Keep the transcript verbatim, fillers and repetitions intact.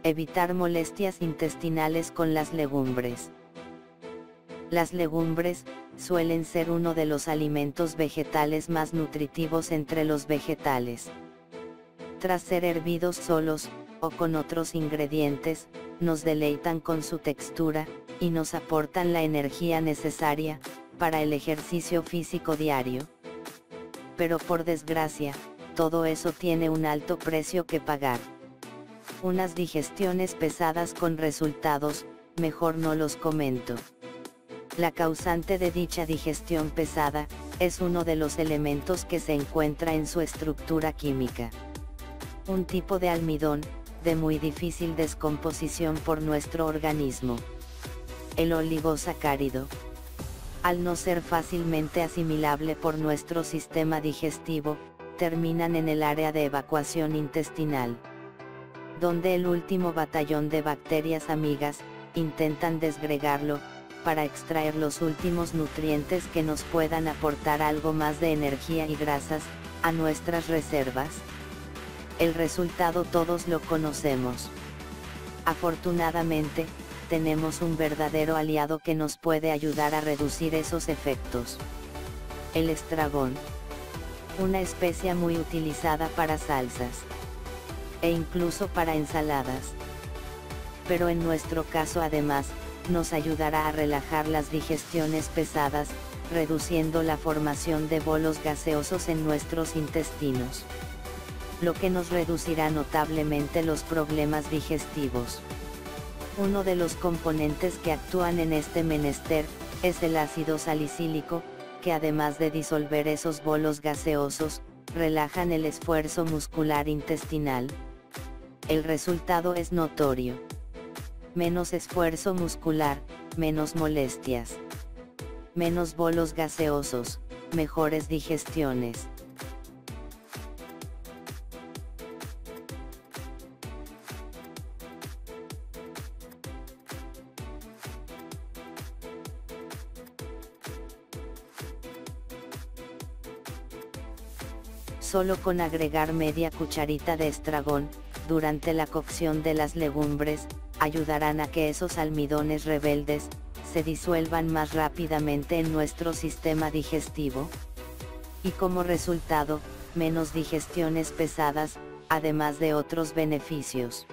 Evitar molestias intestinales con las legumbres. Las legumbres suelen ser uno de los alimentos vegetales más nutritivos entre los vegetales. Tras ser hervidos solos, o con otros ingredientes, nos deleitan con su textura, y nos aportan la energía necesaria para el ejercicio físico diario. Pero por desgracia, todo eso tiene un alto precio que pagar. Unas digestiones pesadas con resultados, mejor no los comento. La causante de dicha digestión pesada, es uno de los elementos que se encuentra en su estructura química. Un tipo de almidón, de muy difícil descomposición por nuestro organismo. El oligosacárido. Al no ser fácilmente asimilable por nuestro sistema digestivo, terminan en el área de evacuación intestinal, donde el último batallón de bacterias amigas, intentan desgregarlo, para extraer los últimos nutrientes que nos puedan aportar algo más de energía y grasas, a nuestras reservas. El resultado todos lo conocemos. Afortunadamente, tenemos un verdadero aliado que nos puede ayudar a reducir esos efectos. El estragón. Una especia muy utilizada para salsas. E incluso para ensaladas. Pero en nuestro caso además, nos ayudará a relajar las digestiones pesadas, reduciendo la formación de bolos gaseosos en nuestros intestinos, lo que nos reducirá notablemente los problemas digestivos. Uno de los componentes que actúan en este menester, es el ácido salicílico, que además de disolver esos bolos gaseosos, relajan el esfuerzo muscular intestinal. El resultado es notorio. Menos esfuerzo muscular, menos molestias. Menos bolos gaseosos, mejores digestiones. Solo con agregar media cucharita de estragón, durante la cocción de las legumbres, ayudarán a que esos almidones rebeldes, se disuelvan más rápidamente en nuestro sistema digestivo. Y como resultado, menos digestiones pesadas, además de otros beneficios.